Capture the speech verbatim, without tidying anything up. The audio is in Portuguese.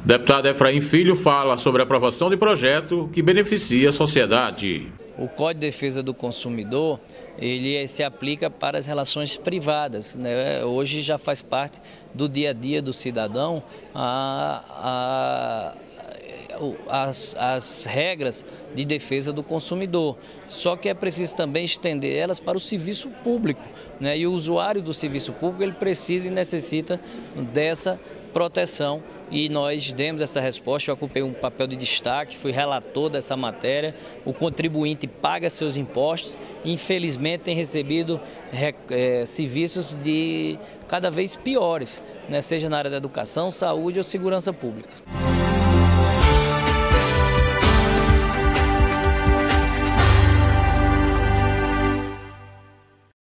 O deputado Efraim Filho fala sobre a aprovação de projeto que beneficia a sociedade. O Código de Defesa do Consumidor, ele se aplica para as relações privadas, né? Hoje já faz parte do dia a dia do cidadão a, a, as, as regras de defesa do consumidor. Só que é preciso também estender elas para o serviço público, né? E o usuário do serviço público, ele precisa e necessita dessa proteção, e nós demos essa resposta. Eu ocupei um papel de destaque, fui relator dessa matéria. O contribuinte paga seus impostos e, infelizmente, tem recebido é, serviços de cada vez piores, né? Seja na área da educação, saúde ou segurança pública.